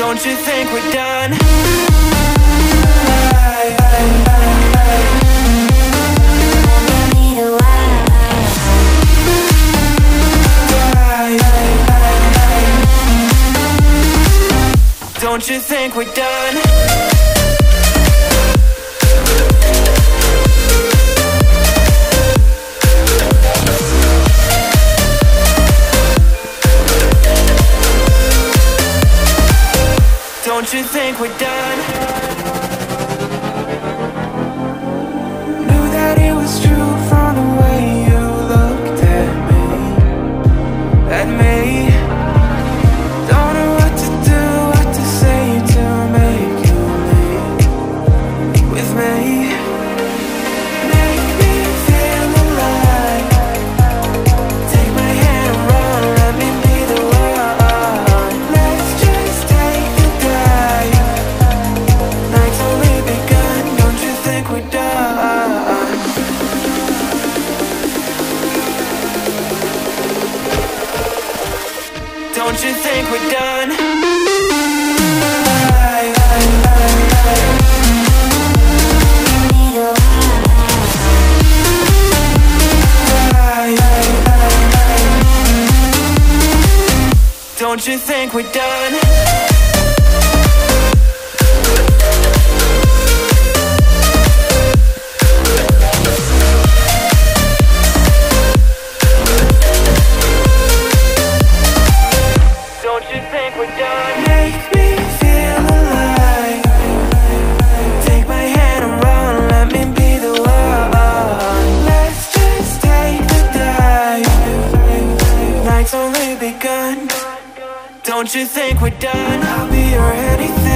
Don't you think we're done? Don't you think we're done? Don't you think we're done? Knew that it was true from the way you looked at me. Don't know what to do, what to say to make you leave with me. Make me feel alive. Take my hand and run, let me be the one. Let's just take the dive. Night's only begun, don't you think we're done? Don't you think we're done? Don't you think we're done? Don't you think we're done? Make me feel alive. Take my hand and run, let me be the one. Let's just take the dive. Night's only begun. Don't you think we're done? I'll be your anything.